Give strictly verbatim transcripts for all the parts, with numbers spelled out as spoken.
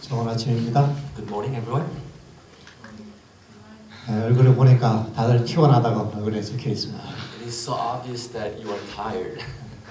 좋은 아침입니다. Good morning, everyone. 네, 얼굴을 보니까 다들 피곤하다고 얼굴에 적혀 있습니다. It is so obvious that you are tired.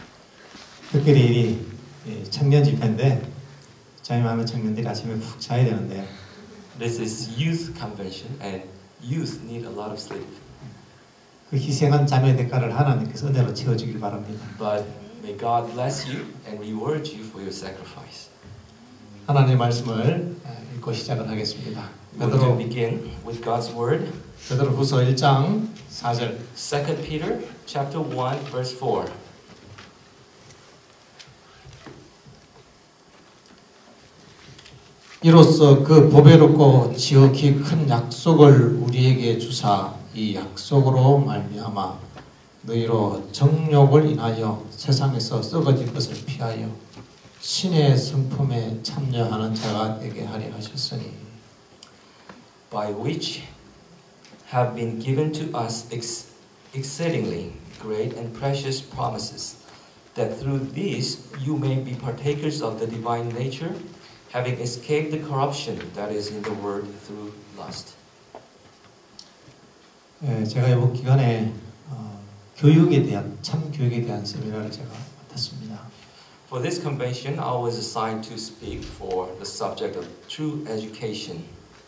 특별히 이 청년 집회인데 저희 마음의 청년들이 아침에 푹 자야 되는데요. This is youth convention, and youth need a lot of sleep. 그 희생한 자매의 대가를 하나님께서 은혜로 채워주길 바랍니다. But may God bless you and reward you for your sacrifice. 하나님의 말씀을 읽고 시작을 하겠습니다. We're going to begin with God's word. 베드로후서 일 장 사 절. Second Peter chapter one verse four. 이로써 그 보배롭고 지극히 큰 약속을 우리에게 주사 이 약속으로 말미암아 너희로 정욕을 인하여 세상에서 썩어질 것을 피하여 신의 성품에 참여하는 자가 되게 하려 하셨으니 By which have been given to us ex exceedingly great and precious promises, that through these you may be partakers of the divine nature, having escaped the corruption that is in the world through lust. 예, 제가 이번 기간에 어, 교육에 대한 참 교육에 대한 세미나를 제가 맡았습니다. For this convention, I was assigned to speak for the subject of true education.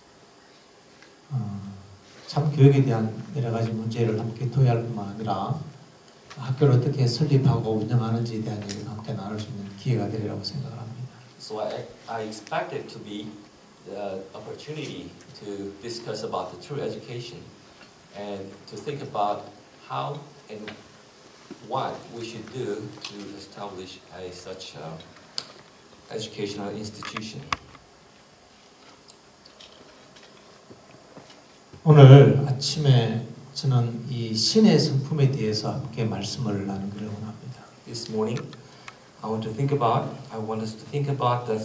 어, 참 교육에 대한 여러 가지 문제를 함께 토의할 뿐만 아니라 학교를 어떻게 설립하고 운영하는지에 대한 얘기를 함께 나눌 수 있는 기회가 되리라고 생각을 합니다. So I, I expected to be the opportunity to discuss about the true education and to think about how and what we should do to establish a such uh, educational institution. 오늘 아침에 저는 이 신의 성품에 대해서 함께 말씀을 나누기를 원합니다. This morning, I want to think about. I want us to think about the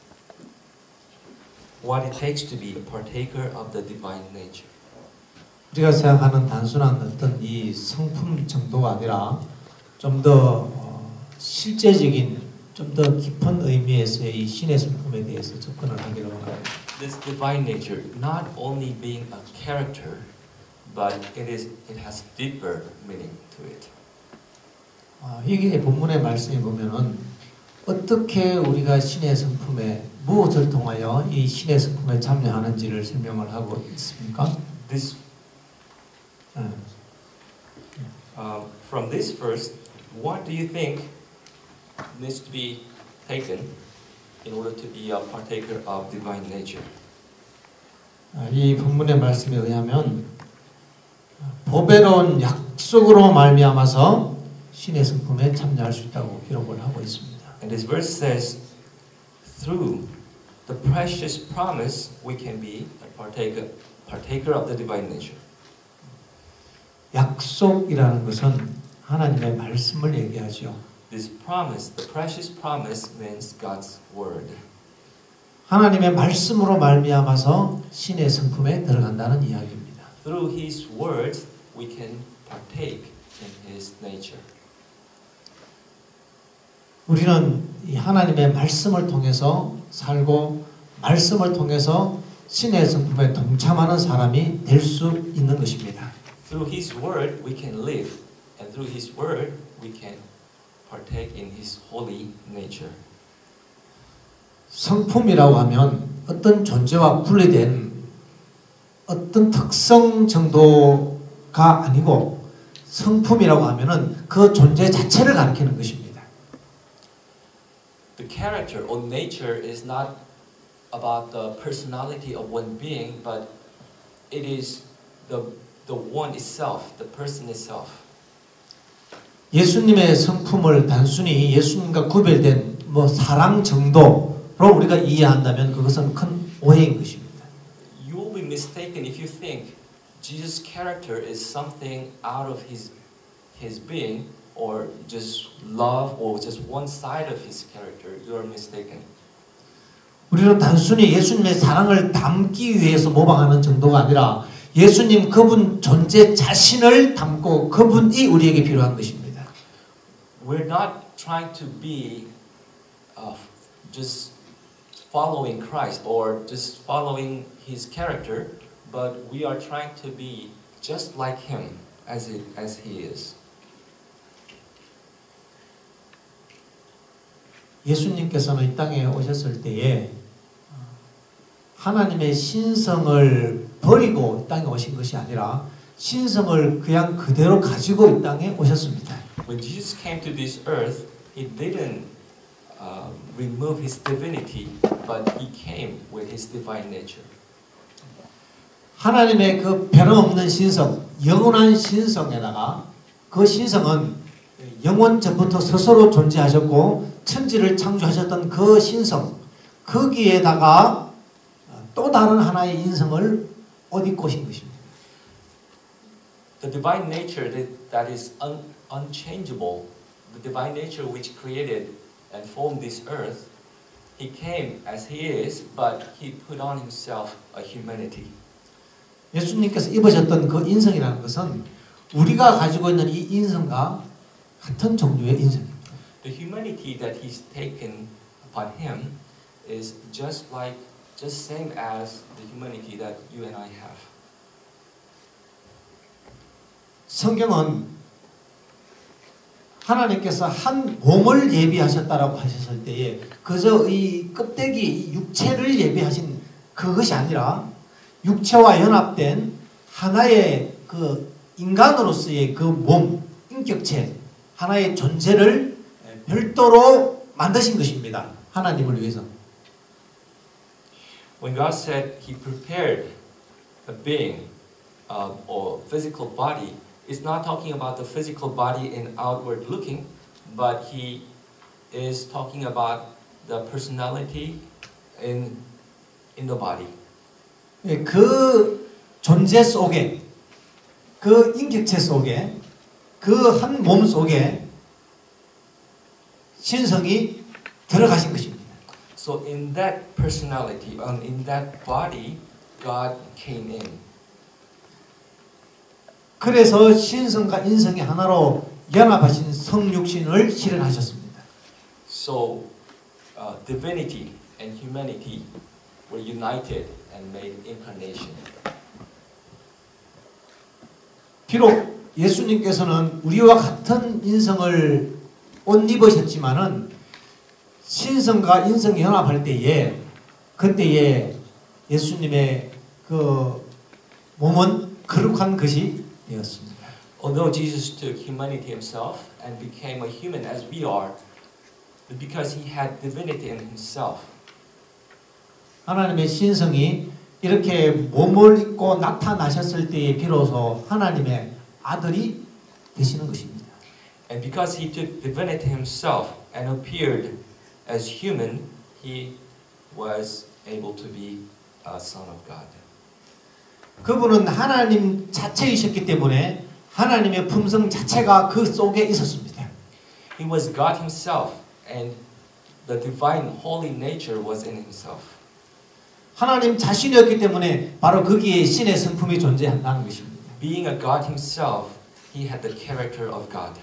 what it takes to be a partaker of the divine nature. 우리가 생각하는 단순한 어떤 이 성품 정도가 아니라 좀 더 어, 실제적인, 좀 더 깊은 의미에서의 이 신의 성품에 대해서 접근을 하기를 원합니다. This divine nature, not only being a character, but it is it has deeper meaning to it. 아, 이게 본문의 말씀에 보면은 어떻게 우리가 신의 성품에 무엇을 통하여 이 신의 성품에 참여하는지를 설명을 하고 있습니까? This 네. uh, from this verse, what do you think needs to be taken in order to be a partaker of divine nature? 아, 이 본문의 말씀에 의하면 보배로운 약속으로 말미암아서 신의 성품에 참여할 수 있다고 기록을 하고 있습니다. And this verse says, through the precious promise, we can be a partaker, partaker of the divine nature. 약속이라는 것은 하나님의 말씀을 얘기하죠. This promise, the precious promise, means God's word. 하나님의 말씀으로 말미암아서 신의 성품에 들어간다는 이야기입니다. Through His words, we can partake in His nature. 우리는 이 하나님의 말씀을 통해서 살고 말씀을 통해서 신의 성품에 동참하는 사람이 될 수 있는 것입니다. Through His word, we can live, and through His word, we can partake in His holy nature. 성품이라고 하면 어떤 존재와 분리된 어떤 특성 정도가 아니고 성품이라고 하면은 그 존재 자체를 가리키는 것입니다. The character or nature is not about the personality of one being, but it is the the one itself, the person itself. 예수님의 성품을 단순히 예수님과 구별된 뭐 사랑 정도로 우리가 이해한다면 그것은 큰 오해인 것입니다. You will be mistaken if you think Jesus' character is something out of his his being or just love or just one side of his character. You are mistaken. 우리는 단순히 예수님의 사랑을 담기 위해서 모방하는 정도가 아니라 예수님 그분 존재 자신을 담고 그분이 우리에게 필요한 것입니다. We're not trying to be uh, just following Christ or just following his character, but we are trying to be just like him as it, as he is. 예수님께서는 이 땅에 오셨을 때에 하나님의 신성을 버리고 이 땅에 오신 것이 아니라 신성을 그냥 그대로 가지고 이 땅에 오셨습니다. When Jesus came to this earth, he didn't uh, remove his divinity, but he came with his divine nature. 하나님의 그 변함없는 신성, 영원한 신성에다가 그 신성은 영원 전부터 스스로 존재하셨고 천지를 창조하셨던 그 신성, 거기에다가 또 다른 하나의 인성을 옷 입고 오신 것입니다. The divine nature that, that is un, unchangeable, the divine nature which created and formed this earth, he came as he is, but he put on himself a humanity. 예수님께서 입으셨던 그 인성이라는 것은 우리가 가지고 있는 이 인성과 같은 종류의 인성입니다. The humanity that he's taken upon him is just like, just same as the humanity that you and I have. 성경은 하나님께서 한 몸을 예비하셨다라고 하셨을 때에 그저 이 껍데기, 이 육체를 예비하신 그것이 아니라 육체와 연합된 하나의 그 인간으로서의 그 몸, 인격체, 하나의 존재를 별도로 만드신 것입니다. 하나님을 위해서. When God said He prepared a being uh, or physical body, it's not talking about the physical body in outward looking, but He is talking about the personality in in the body. 그 존재 속에, 그 인격체 속에, 그 한 몸 속에 신성이 들어가신 것입니다. So in that personality, um, in that body, God came in. 그래서 신성과 인성이 하나로 연합하신 성육신을 실현하셨습니다. So uh, divinity and humanity were united and made incarnation. 비록 예수님께서는 우리와 같은 인성을 옷 입으셨지만은 신성과 인성이 연합할 때에 그때에 예수님의 그 몸은 거룩한 것이 되었습니다. Although Jesus took humanity himself and became a human as we are, because he had divinity in himself. 하나님의 신성이 이렇게 몸을 입고 나타나셨을 때에 비로소 하나님의 아들이 되시는 것입니다. And because he took divinity himself and appeared as human, he was able to be a son of God. 그분은 하나님 자체이셨기 때문에 하나님의 품성 자체가 그 속에 있었습니다. He was God himself, and the divine holy nature was in himself. 하나님 자신이었기 때문에 바로 거기에 신의 성품이 존재한다는 것입니다. Being a God himself, he had the character of God.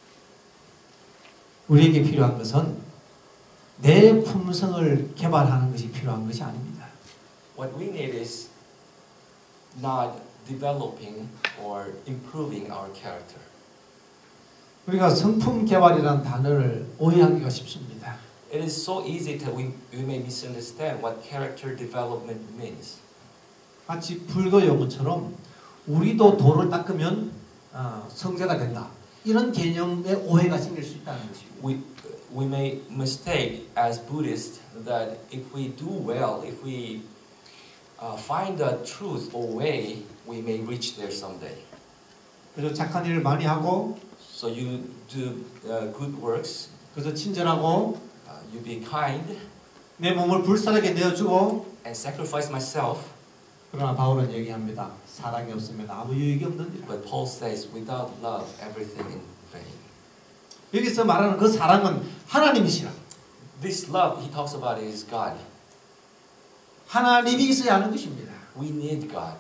우리에게 필요한 것은 내 품성을 개발하는 것이 필요한 것이 아닙니다. What we need is not developing or improving our character. 우리가 성품 개발이라는 단어를 오해하기가 쉽습니다. It is so easy that we, we may misunderstand what character development means. 마치 불교 용어처럼 우리도 돌을 닦으면 어, 성자가 된다. 이런 개념의 오해가 생길 수 있다는 것입니다. We, we may mistake as Buddhists that if we do well, if we uh, find the truth or way, we may reach there someday. 그래서 착한 일을 많이 하고, So you do uh, good works, 그래서 친절하고, uh, you be kind, 내 몸을 불사르게 내어주고, and sacrifice myself. 그러나 바울은 얘기합니다. 사랑이 없으면 아무 유익이 없느니라. But Paul says, without love, everything in vain. 여기서 말하는 그 사랑은 하나님이시라. This love he talks about is God. 하나님이 있어야 하는 것입니다. We need God.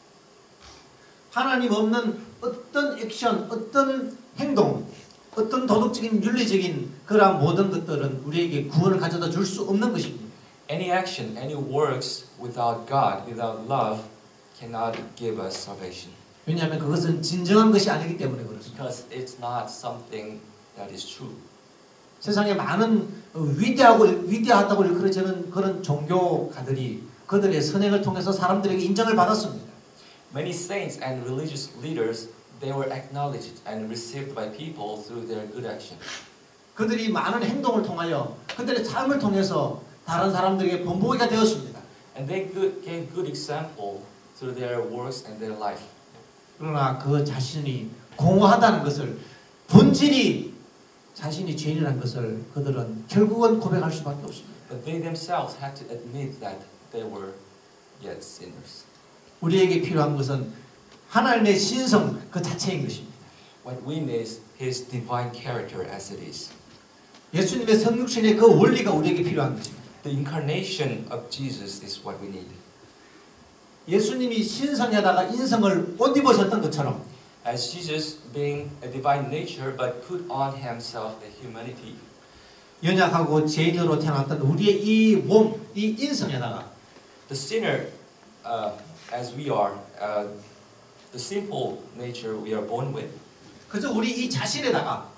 하나님 없는 어떤 액션, 어떤 행동, 어떤 도덕적인 윤리적인 그러한 모든 것들은 우리에게 구원을 가져다 줄 수 없는 것입니다. Any action, any works without God, without love, cannot give us salvation. 왜냐하면 그것은 진정한 것이 아니기 때문에 그렇습니다. Because it's not something that is true. 세상에 많은 위대하고 위대하다고 일컬어지는 그런 종교가들이 그들의 선행을 통해서 사람들에게 인정을 받았습니다. Many saints and religious leaders, they were acknowledged and received by people through their good action. 그들이 많은 행동을 통하여 그들의 삶을 통해서 다른 사람들에게 본보기가 되었습니다. And they good, gave good example through their works and their life. 그러나 그 자신이 공허하다는 것을 본질이 자신이 죄인이라는 것을 그들은 결국은 고백할 수밖에 없습니다. But they themselves had to admit that they were yet sinners. 우리에게 필요한 것은 하나님의 신성 그 자체인 것입니다. What we need is His divine character as it is. 예수님의 성육신의 그 원리가 우리에게 필요한 것입니다. The incarnation of Jesus is what we need. 예수님이 신성에다가 인성을 옷 입으셨던 것처럼 As Jesus being a divine nature but put on Himself the humanity. 연약하고 죄인으로 태어났던 우리의 이 몸, 이 인성에다가 The sinner, uh, as we are, uh, the simple nature we are born with. 그저 우리 이 자신에다가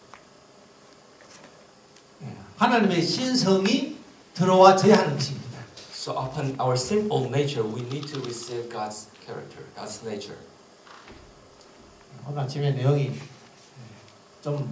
하나님의 신성이 들어와져야 하는 것입니다. So upon our simple nature, we need to receive God's character, God's nature. 오늘 아침에 내용이 좀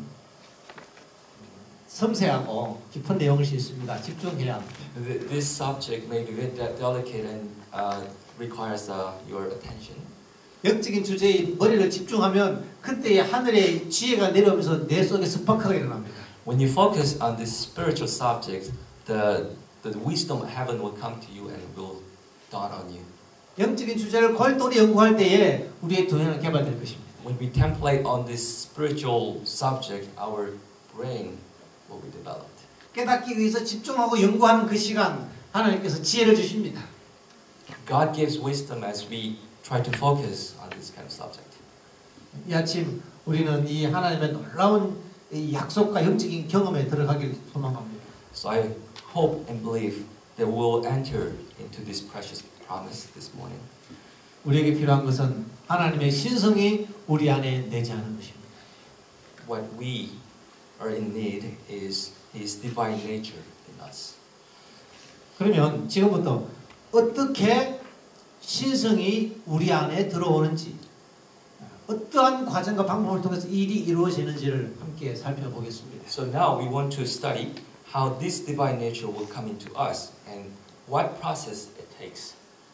섬세하고 깊은 내용일 수 있습니다. 집중해야 합니다. This subject may be very delicate and uh, requires uh, your attention. 영적인 주제에 머리를 집중하면 그때의 하늘의 지혜가 내려오면서 내 속에 스파크가 일어납니다. When you focus on this spiritual subject, the the wisdom of heaven will come to you and will dawn on you. 영적인 주제를 골똘히 연구할 때에 우리의 두뇌는 개발될 것입니다. When we template on this spiritual subject, our brain will be developed. 깨닫기 위해서 집중하고 연구하는 그 시간 하나님께서 지혜를 주십니다. God gives wisdom as we try to focus on this kind of subject. 이 아침 우리는 이 하나님의 놀라운 이 약속과 영적인 경험에 들어가길 소망합니다. So I hope and believe that we'll enter into this precious promise this morning. 우리에게 필요한 것은 하나님의 신성이 우리 안에 내재하는 것입니다. What we are in need is His divine nature in us. 그러면 지금부터 어떻게 신성이 우리 안에 들어오는지 어떠한 과정과 방법을 통해서 일이 이루어지는지를 함께 살펴보겠습니다. So now we want to study how this divine nature will come into us and what process it takes.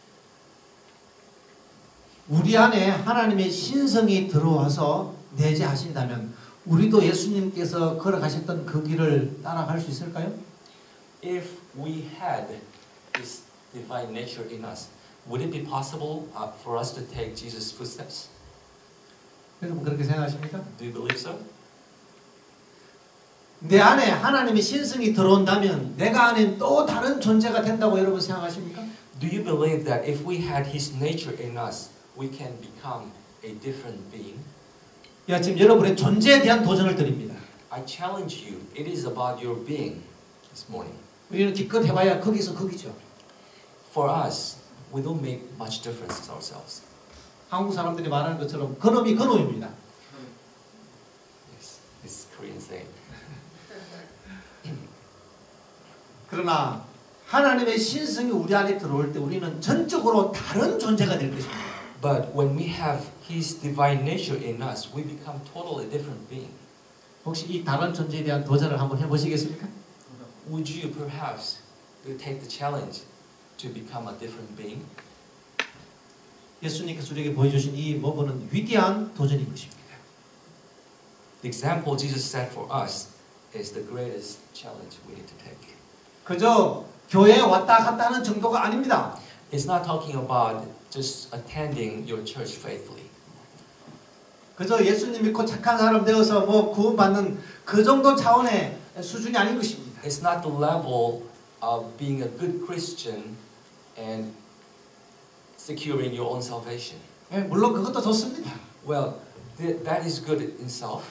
우리 안에 하나님의 신성이 들어와서 내재하신다면 우리도 예수님께서 걸어가셨던 그 길을 따라갈 수 있을까요? If we had this divine nature in us, would it be possible uh, for us to take Jesus' footsteps? 여러분 그렇게 생각하십니까? Do you believe so? 내 안에 하나님의 신성이 들어온다면 내가 안에 또 다른 존재가 된다고 여러분 생각하십니까? Do you believe that if we had His nature in us, we can become a different being? 야, 지금 여러분의 존재에 대한 도전을 드립니다. I challenge you. It is about your being this morning. 우리는 기껏 해봐야 거기서 거기죠. For us, we don't make much difference ourselves. 한국 사람들이 말하는 것처럼 그놈이 그놈입니다. Yes, it's Korean saying. 그러나 하나님의 신성이 우리 안에 들어올 때 우리는 전적으로 다른 존재가 될 것입니다. But when we have His divine nature in us, we become totally different being. 혹시 이 다른 존재에 대한 도전을 한번 해보시겠습니까? Would you perhaps take the challenge to become a different being? 예수님께서 우리에게 보여주신 이 모범은 위대한 도전인 것입니다. The example Jesus set for us is the greatest challenge we need to take. 그저 교회에 왔다 갔다 하는 정도가 아닙니다. It's not talking about just attending your church faithfully. 그저 예수님 믿고 착한 사람 되어서 뭐 구원받는 그 정도 차원의 수준이 아닌 것입니다. It's not the level of being a good Christian and securing your own salvation. 예, 물론 그것도 좋습니다. Well, th- that is good in self.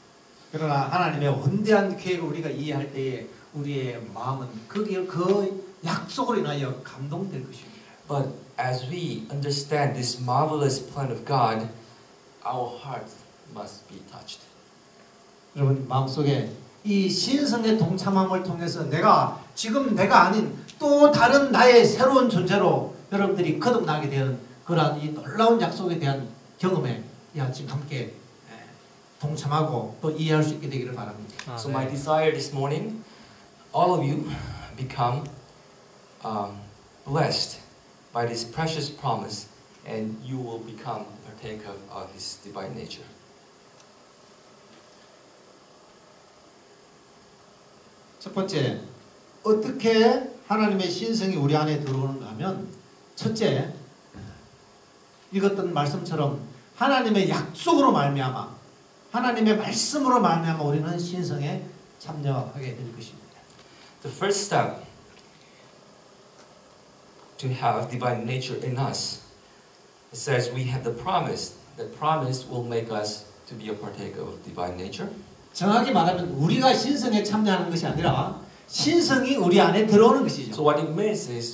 그러나 하나님의 원대한 계획을 우리가 이해할 때에 우리의 마음은 그, 그 약속으로 인하여 감동될 것입니다. But as we understand this marvelous plan of God, our hearts must be touched. 여러분 마음속에 이 신성의 동참함을 통해서 내가 지금 내가 아닌 또 다른 나의 새로운 존재로 여러분들이 거듭나게 되는 그러한 이 놀라운 약속에 대한 경험에 이 아침 함께 동참하고 또 이해할 수 있게 되기를 바랍니다. So my desire this morning, all of you become um, blessed by this precious promise, and you will become partaker of His divine nature. 첫 번째, 어떻게 하나님의 신성이 우리 안에 들어오는가 하면 첫째, 읽었던 말씀처럼 하나님의 약속으로 말미암아 하나님의 말씀으로 말미암아 우리는 신성에 참여하게 될 것입니다. The first step to have divine nature in us, it says we have the promise. That promise will make us to be a partaker of divine nature. 정확히 말하면 우리가 신성에 참여하는 것이 아니라 신성이 우리 안에 들어오는 것이죠. So what it means is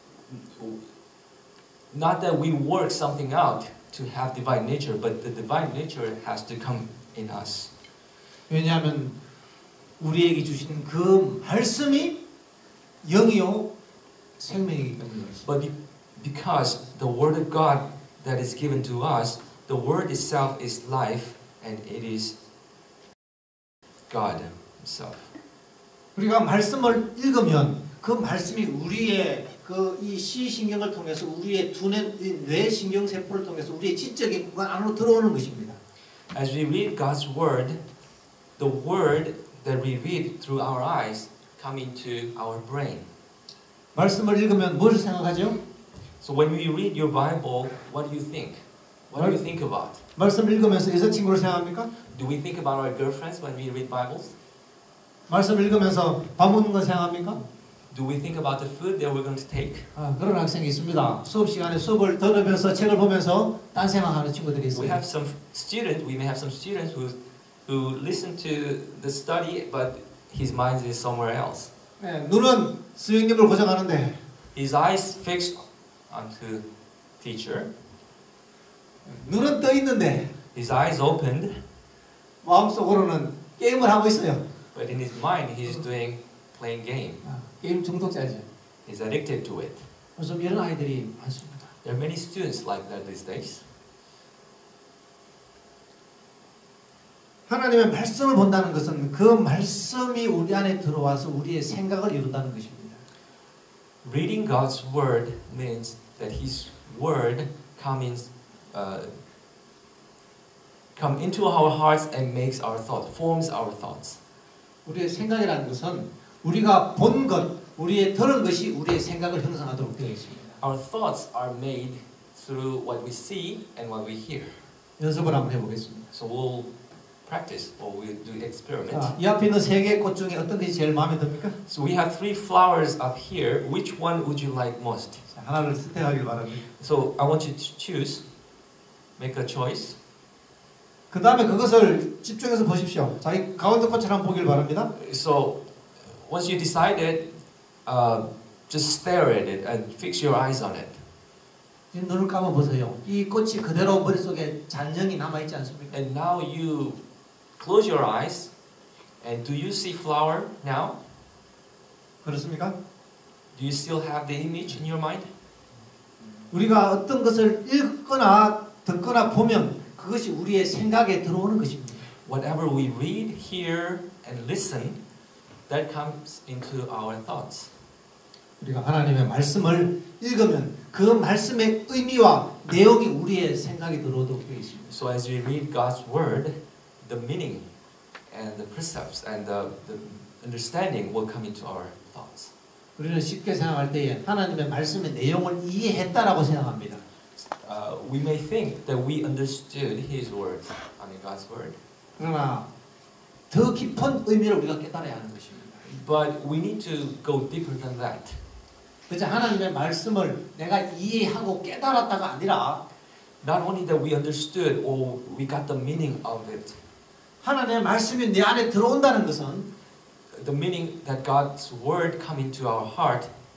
not that we work something out to have divine nature, but the divine nature has to come in us. 왜냐하면 우리에게 주신 그 말씀이 영이요 생명이기 때문이죠. But because the word of God that is given to us, the word itself is life, and it is God Himself. 우리가 말씀을 읽으면 그 말씀이 우리의 그 이 시신경을 통해서 우리의 두뇌 뇌 신경 세포를 통해서 우리의 지적인 구간 안으로 들어오는 것입니다. As we read God's word, the word that we read through our eyes come into our brain. 말씀을 읽으면 무엇을 생각하죠? So when we read your Bible, what do you think? What do you think about? 말씀 읽으면서 여자친구를 생각합니까? Do we think about our girlfriends when we read Bibles? 말씀 읽으면서 밥 먹는 거 생각합니까? Do we think about the food that we're going to take? 아, 그런 학생이 있습니다. 수업 시간에 수업을 들으면서 책을 보면서 딴 생각하는 친구들이 We 있어요. have some students, we may have some students who, who listen to the study, but his mind is somewhere else. 네, 눈은 스승님을 고정하는데 His eyes fixed onto teacher. 눈은 떠 있는데 His eyes opened, 마음속으로는 게임을 하고 있어요. but in his mind he's doing playing game. 아, 게임 중독자죠. He's addicted to it. 요즘 이런 아이들이 많습니다. There are many students like that these days. 하나님의 말씀을 본다는 것은 그 말씀이 우리 안에 들어와서 우리의 생각을 이룬다는 것입니다. Reading God's word means that His word comes uh, come into our hearts and makes our thoughts, forms our thoughts. 우리의 생각이라는 것은 우리가 본 것, 우리의 들은 것이 우리의 생각을 형성하도록 되어 있습니다. Our thoughts are made through what we see and what we hear. 연습을 한번 해보겠습니다. So we'll practice or we'll do experiment. 자, 이 앞에 있는 세 개의 꽃 중에 어떤 것이 제일 마음에 듭니까? So we have three flowers up here. Which one would you like most? 자, 하나를 선택하길 바랍니다. So I want you to choose. Make a choice. 그 다음에 그것을 집중해서 보십시오. 자기 가운데 꽃을 한번 보길 바랍니다. So once you decided, uh, just stare at it and fix your eyes on it. 지금 눈을 감아 보세요. 이 꽃이 그대로 머릿속에 잔영이 남아 있지 않습니까? And now you close your eyes, and do you see flower now? 그렇습니까? Do you still have the image in your mind? 우리가 어떤 것을 읽거나 듣거나 보면 그것이 우리의 생각에 들어오는 것입니다. Whatever we read, hear, and listen, that comes into our thoughts. 우리가 하나님의 말씀을 읽으면 그 말씀의 의미와 내용이 우리의 생각에 들어오도록 되어 있습니다. So as we read God's word, the meaning and the precepts and the, the understanding will come into our thoughts. 우리는 쉽게 생각할 때에 하나님의 말씀의 내용을 이해했다라고 생각합니다. Uh, we may think that we understood His words, I mean God's word. 그러나 더 깊은 의미를 우리가 깨달아야 하는 것입니다. But we need to go deeper than that. 그저 하나님의 말씀을 내가 이해하고 깨달았다가 아니라 Not only that we understood or we got the meaning of it, 하나님의 말씀이 내 안에 들어온다는 것은 the meaning that God's word come into our heart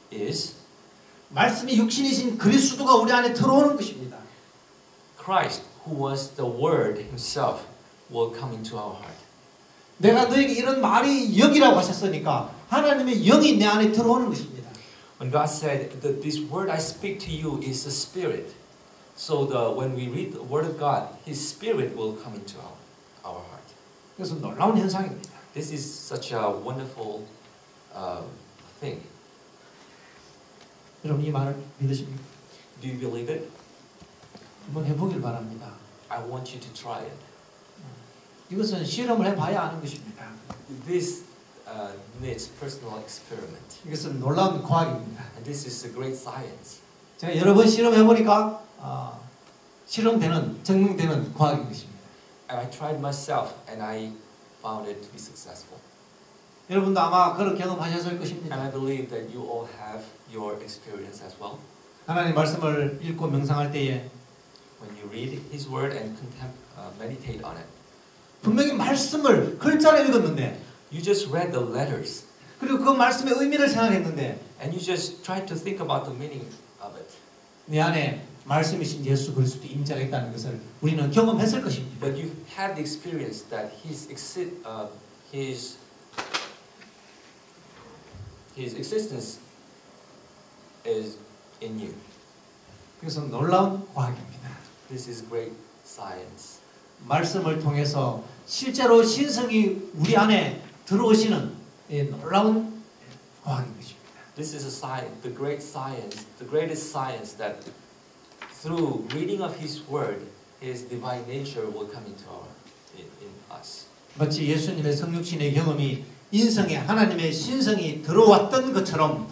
is 말씀이 육신이신 그리스도가 우리 안에 들어오는 것입니다. Christ, who was the Word Himself, will come into our heart. 내가 너에게 이런 말이 영이라고 하셨으니까 하나님의 영이 내 안에 들어오는 것입니다. When God said that this word I speak to you is the Spirit, so the when we read the Word of God, His Spirit will come into our, our heart. 그래서 놀라운 현상입니다. This is such a wonderful uh, thing. 여러분 이 말을 믿으십니까? Do you believe it? 한번 해보길 바랍니다. I want you to try it. 이것은 실험을 해봐야 아는 것입니다. This uh, needs personal experiment, 이것은 놀라운 과학입니다. and this is a great science. 제가 여러 번 실험해보니까 아, 실험되는, 증명되는 과학인 것입니다. And I tried myself, and I found it to be successful. 여러분도 아마 그런 경험하셨을 And 것입니다. I believe that you all have your experience as well. 하나님 말씀을 읽고 명상할 때에 When you read His Word and contempt, uh, meditate on it, 분명히 말씀을 글자를 읽었는데 you just read the letters, 그리고 그 말씀의 의미를 생각했는데 and you just try to think about the meaning of it. 내 안에 말씀이신 예수 그리스도 임재가 있다는 것을 우리는 경험했을 것입니다. But you had the experience that His exi- uh, His His existence is in you. 그래서 놀라운 과학입니다. This is great science. 말씀을 통해서 실제로 신성이 우리 안에 들어오시는 이 놀라운 과학인 것입니다. This is a science, the great science, the greatest science that through reading of His Word, His divine nature will come into our in, in us. 마치 예수님의 성육신의 경험이 인성에 하나님의 신성이 들어왔던 것처럼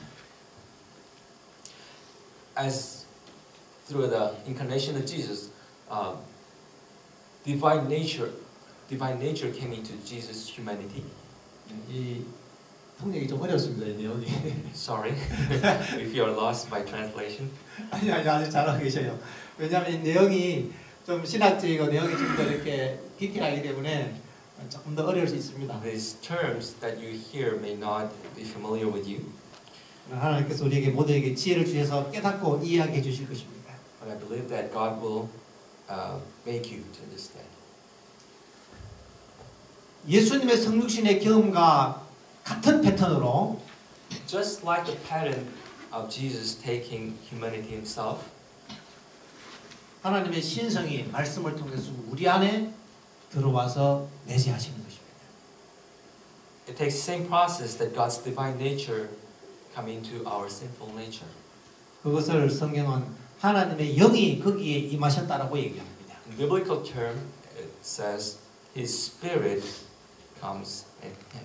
As through the incarnation of Jesus, uh, divine nature, divine nature came into Jesus' humanity. 이 통역이 좀 어렵습니다. 이 내용이. Sorry if you are lost by translation. 아니 아니 아주 잘하고 계셔요. 왜냐하면 이 내용이 좀 신학적이고 내용이 좀 더 이렇게 디테일하기 때문에 조금 더 어려울 수 있습니다. These terms that you hear may not be familiar with you, 하나님께서 우리에게 모두에게 지혜를 주셔서 깨닫고 이해하게 해주실 것입니다. but I believe that God will uh, make you to understand. 예수님의 성육신의 경험과 같은 패턴으로 Just like the pattern of Jesus taking humanity Himself, 하나님의 신성이 말씀을 통해서 우리 안에 들어와서 내재하시는 것입니다. it takes the same process that God's divine nature come into our sinful nature. 그것을 성경은 하나님의 영이 거기에 임하셨다라고 얘기합니다. In biblical term, it says His Spirit comes in Him.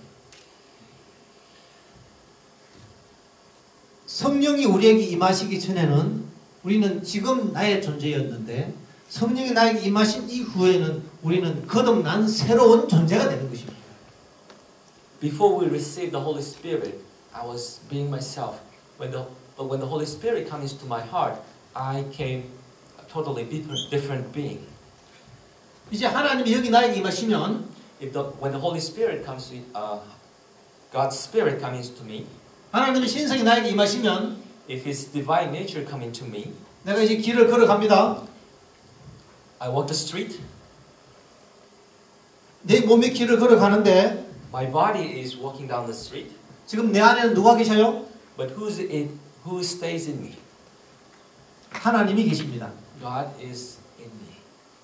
성령이 우리에게 임하시기 전에는 우리는 지금 나의 존재였는데 성령이 나에게 임하신 이후에는 우리는 거듭난 새로운 존재가 되는 것입니다. Before we received the Holy Spirit, I was being myself. When the but when the Holy Spirit comes into my heart, I came a totally different different being. 이제 하나님이 여기 나에게 임하시면 If the when the Holy Spirit comes to uh, God's Spirit comes to me, 하나님의 신성이 나에게 임하시면 if His divine nature come into me, 내가 이제 길을 걸어갑니다. I walk the street. 내 몸의 길을 걸어가는데 My body is walking down the street, 지금 내 안에는 누가 계셔요? but who's it? Who stays in me? 하나님이 계십니다. God is in me.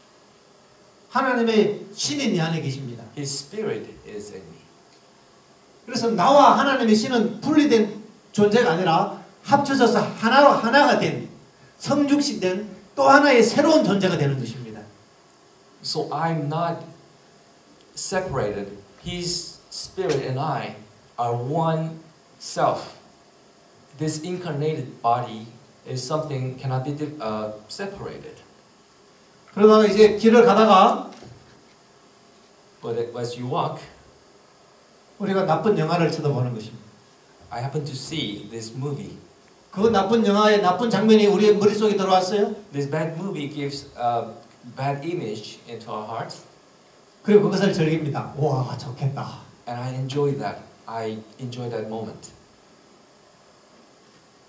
하나님의 신이 내 안에 계십니다. His Spirit is in me. 그래서 나와 하나님의 신은 분리된 존재가 아니라 합쳐져서 하나로 하나가 된 성육신된 또 하나의 새로운 존재가 되는 것입니다. So I'm not separated. His Spirit and I are one self. This incarnated body is something cannot be uh, separated. 그러다가 이제 길을 가다가 But as you walk, 우리가 나쁜 영화를 쳐다보는 것입니다. I happen to see this movie. 그 나쁜 영화의 나쁜 장면이 우리의 머릿속에 들어왔어요. This bad movie gives a bad image into our hearts, 그리고 그것을 즐깁니다. 와, 좋겠다. and I enjoy that. I enjoy that moment.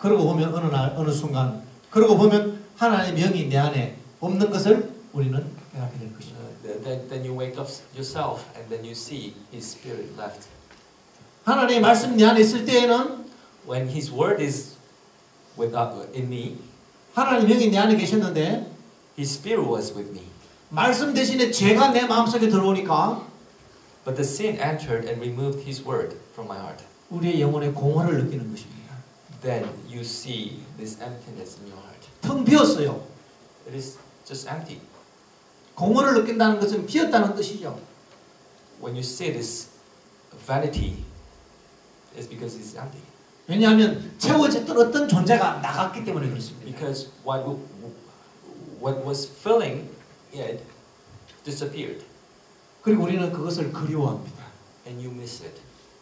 그러고 보면 어느 날 어느 순간 그러고 보면 하나님의 영이 내 안에 없는 것을 우리는 깨닫게 될 것입니다. Uh, then, then you wake up yourself and then you see His Spirit left. 하나님의 말씀 내 안에 있을 때에는 When His Word is without in me, 하나님 영이 내 안에 계셨는데 His Spirit was with me. 말씀 대신에 죄가 내 마음속에 들어오니까 But the sin entered and removed His Word from my heart. 우리의 영혼의 공허를 느끼는 것입니다. Then you see this emptiness in your heart. 텅 비었어요. It is just empty. 공허를 느낀다는 것은 비었다는 뜻이죠. When you see this vanity, it's because it's empty. 왜냐하면 채워졌던 어떤 존재가 나갔기 때문에 그렇습니다. Because what what was filling it disappeared, 그리고 우리는 그것을 그리워합니다. and you miss it.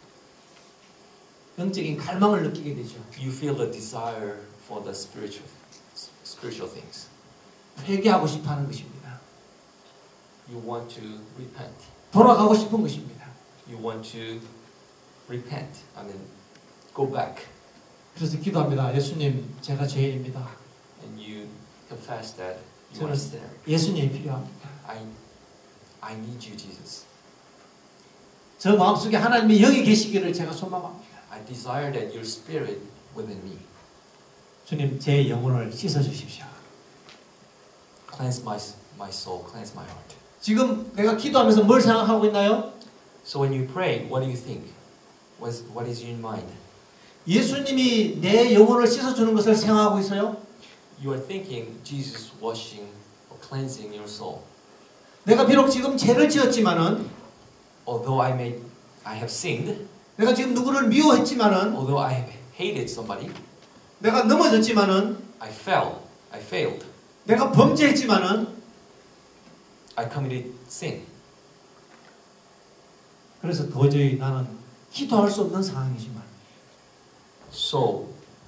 영적인 갈망을 느끼게 되죠. You feel the desire for the spiritual spiritual things. 회개하고 싶어하는 것입니다. You want to repent. 돌아가고 싶은 것입니다. You want to repent. I mean, go back. 그래서 기도합니다. 예수님, 제가 죄인입니다. And you confess that you are a sinner. 예수님이 필요합니다. I, I need you, Jesus. 저 마음속에 하나님의 영이 계시기를 제가 소망합니다. I desire that your spirit within me. 주님, 제 영혼을 씻어 주십시오. Cleanse my, my soul, cleanse my heart. 지금 내가 기도하면서 뭘 생각하고 있나요? So when you pray, what do you think? What's, what is in your mind? 예수님이 내 영혼을 씻어 주는 것을 생각하고 있어요. You are thinking Jesus washing or cleansing your soul. 내가 비록 지금 죄를 지었지만은, Although I may, I have sinned. 내가 지금 누구를 미워했지만은, Although I have hated somebody. 내가 넘어졌지만은, I fell. I failed. 내가 범죄했지만은, I committed sin. 그래서 도저히 나는 기도할 수 없는 상황이지만, So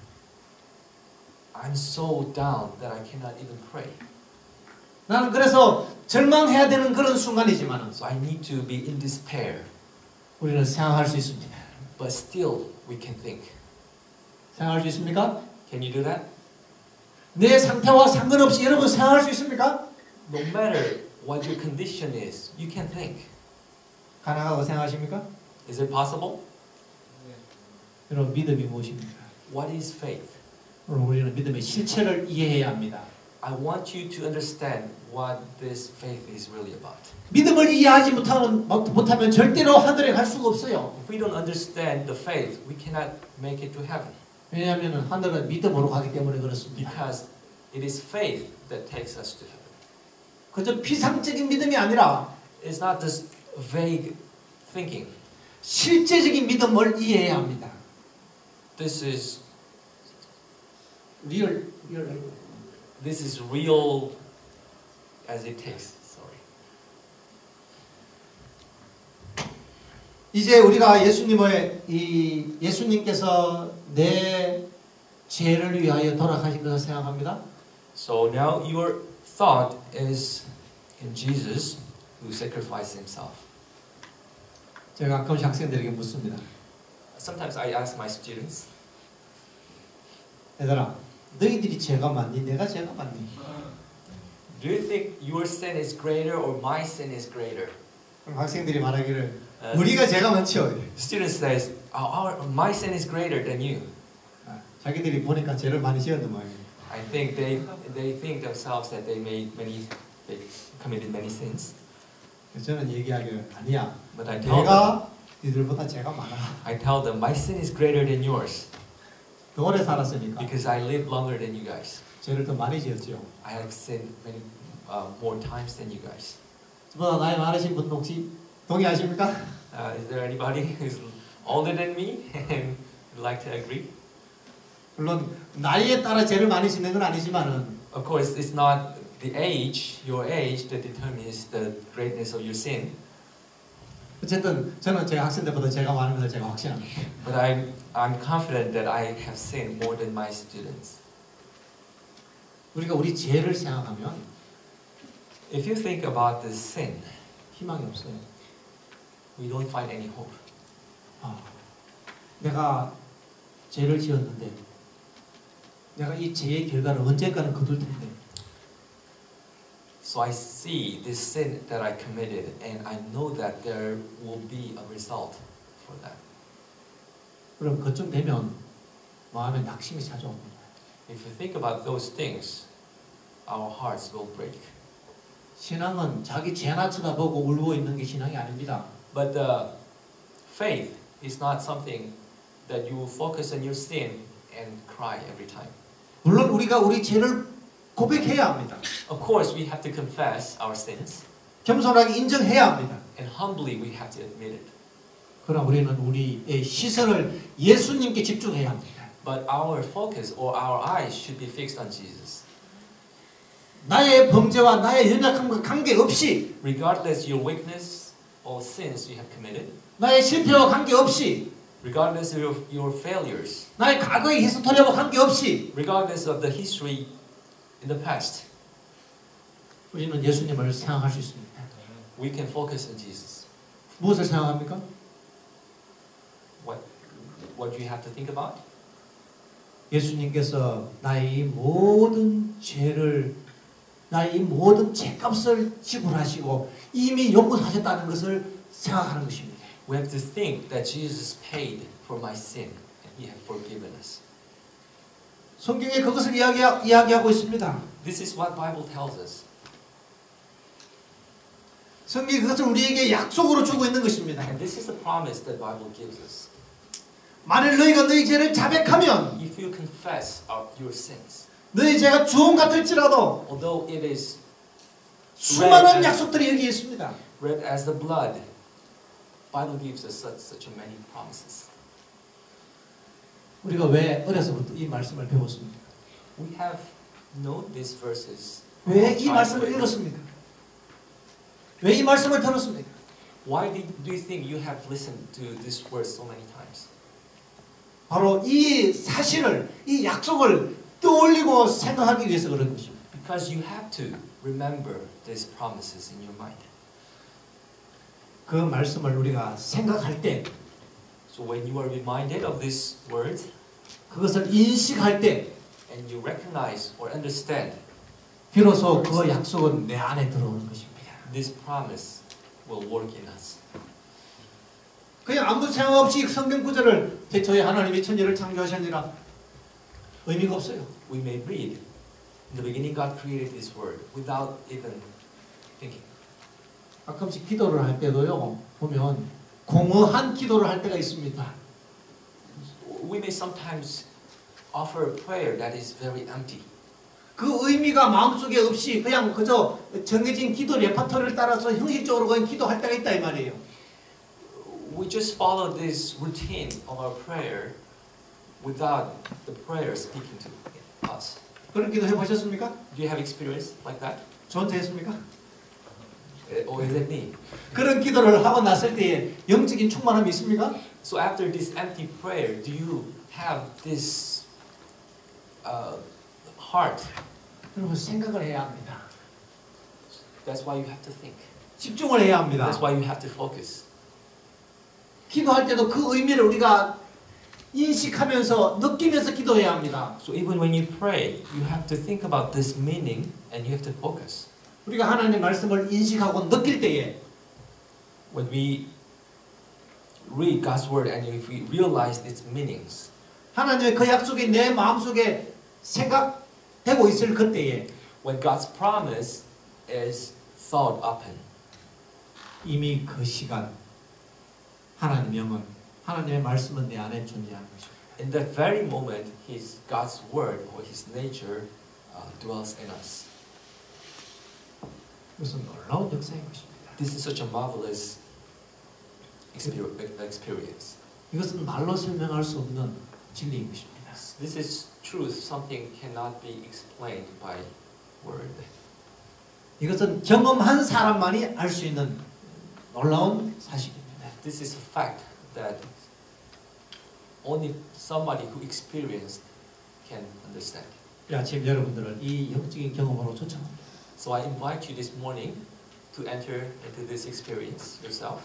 I'm so down that I cannot even pray. 나는 그래서 절망해야 되는 그런 순간이지만 So I need to be in despair. 우리는 생각할 수 있습니다. But still we can think. 생각할 수 있습니까? Can you do that? 내 상태와 상관없이 여러분 생각할 수 있습니까? No matter what your condition is, you can think. 가능하고 생각하십니까? Is it possible? 여러분 믿음이 무엇입니까? What is faith? 오늘 우리는 믿음의 실체를 이해해야 합니다. I want you to understand what this faith is really about. 믿음을 이해하지 못하면, 못하면 절대로 하늘에 갈 수가 없어요. If we don't understand the faith, we cannot make it to heaven. 왜냐하면 하늘은 믿음으로 가기 때문에 그렇습니다. Because it is faith that takes us to heaven. 그저 피상적인 믿음이 아니라 It's not just vague thinking. 실제적인 믿음을 이해해야 합니다. This is 리얼, 리얼. this is real as it takes. Sorry. 이제 우리가 예수님의 이 예수님께서 내 죄를 위하여 돌아가신 것을 생각합니다. So now your thought is in Jesus who sacrificed himself. 제가 가끔씩 학생들에게 묻습니다. Sometimes I ask my students, 얘들아, 너희들이 죄가 많니? 내가 죄가 많니? do you think your sin is greater or my sin is greater? 그럼 학생들이 말하기를 Uh, 우리가 죄가 많죠. Student says, oh, our, my sin is greater than you. 아, 자기들이 보니까 죄를 많이 지었는 모양이에요. I think they they think themselves that they made many, they committed many sins. 그래서 저는 얘기하기를 아니야. But I tell them, 내가 니들보다 죄가 많아. I tell them, my sin is greater than yours 더 오래 살았으니까 because I live longer than you guys. 죄를 더 많이 지었죠. I have sinned many uh, more times than you guys. 저보다 나이 많으신 분 혹시 동의하십니까? Uh, is there anybody who's older than me and would like to agree? 물론 나이에 따라 죄를 많이 짓는 건 아니지만은 Of course, it's not the age, your age, that determines the greatness of your sin. 어쨌든 저는 제 학생들보다 죄가 많은 것을 제가 확신합니다. But I'm I'm confident that I have sinned more than my students. 우리가 우리 죄를 생각하면 If you think about this sin, 희망이 없어요. we don't find any hope. 아, 내가 죄를 지었는데 내가 이 죄의 결과를 언젠가는 거둘 텐데. So I see this sin that I committed, and I know that there will be a result for that. 그럼 걱정되면 마음에 낙심이 찾아옵니다. If you think about those things, our hearts will break. 신앙은 자기 죄나 쳐다보고 울고 있는 게 신앙이 아닙니다. But the faith is not something that you focus on your sin and cry every time. 물론 우리가 우리 죄를 고백해야 합니다. Of course, we have to confess our sins, 겸손하게 인정해야 합니다. and humbly we have to admit it. 그러나 우리는 우리의 시선을 예수님께 집중해야 합니다. But our focus or our eyes should be fixed on Jesus. 나의 범죄와 나의 연약함과 관계없이 Regardless your weakness or sins you have committed, 나의 실패와 관계없이 regardless of your, your failures, 나의 과거의 히스토리와 관계없이 regardless of the history in the past, 우리는 예수님을 생각할 수 있습니다. we can focus on Jesus. 무엇을 생각합니까? What, what do you have to think about? 예수님께서 나의 모든 죄를 나의 모든 죄값을 지불하시고 이미 용서하셨다는 것을 생각하는 것입니다. We have to think that Jesus paid for my sin and He has forgiven us. 성경에 그것을 이야기하, 이야기하고 있습니다. This is what Bible tells us. 성경이 그것을 우리에게 약속으로 주고 있는 것입니다. And this is the promise that Bible gives us. 만일 너희가 너희 죄를 자백하면 If you confess our, your sins, 너희 죄가 주홍 같을지라도 although it is 수많은 red as, 약속들이 여기에 있습니다. red as the blood, Bible gives us such, such many promises. 우리가 왜 어려서부터 이 말씀을 배웠습니까? We have known these verses. 왜 이 말씀을 읽었습니까? 왜 이 말씀을 들었습니까? Why did, do you think you have listened to this word so many times? 바로 이 사실을, 이 약속을 떠올리고 생각하기 위해서 그런 것입니다. Because you have to remember these promises in your mind. 그 말씀을 우리가 생각할 때, So when you are reminded of this word, 그것을 인식할 때, and you recognize or understand, 비로소 그 약속은 내 안에 들어오는 것입니다. this promise will work in us. 그냥 아무 생각 없이 성경 구절을 대초에 하나님이 천지를 창조하셨느라 의미가 없어요. We may read, in the beginning God created this world without even thinking. 가끔씩 기도를 할 때도요, 보면 공허한 기도를 할 때가 있습니다. We may sometimes offer a prayer that is very empty. 그 의미가 마음속에 없이 그냥 그저 정해진 기도 레파토리를 따라서 형식적으로 그냥 기도할 때가 있다 이 말이에요. We just follow this routine of our prayer without the prayer speaking to us. 그런 기도 해보셨습니까? Do you have experience like that? 존재했습니까? Or is it me? 그런 기도를 하고 났을 때에 영적인 충만함이 있습니까? So after this empty prayer, do you have this uh, heart? 여러분 생각을 해야 합니다. That's why you have to think. 집중을 해야 합니다. That's why you have to focus. 기도할 때도 그 의미를 우리가 인식하면서 느끼면서 기도해야 합니다. So even when you pray, you have to think about this meaning and you have to focus. 우리가 하나님의 말씀을 인식하고 느낄 때에 When we read God's word and if we realize its meanings, 하나님의 그 약속이 내 마음속에 생각되고 있을 그때에 when God's promise is thought upon, 이미 그 시간 하나님의 영은 하나님의 말씀은 내 안에 존재하는 것입니다. in that very moment, His God's word or His nature uh, dwells in us. 이것은 놀라운 역사인 것입니다. This is such a marvelous exper- experience. 이것은 말로 설명할 수 없는 진리인 것입니다. This is truth, something cannot be explained by word. 이것은 경험한 사람만이 알 수 있는 놀라운 사실입니다. This is a fact that only somebody who experienced can understand. 이 아침 여러분들을 이 영적인 경험으로 초청합니다. So I invite you this morning to enter into this experience yourself.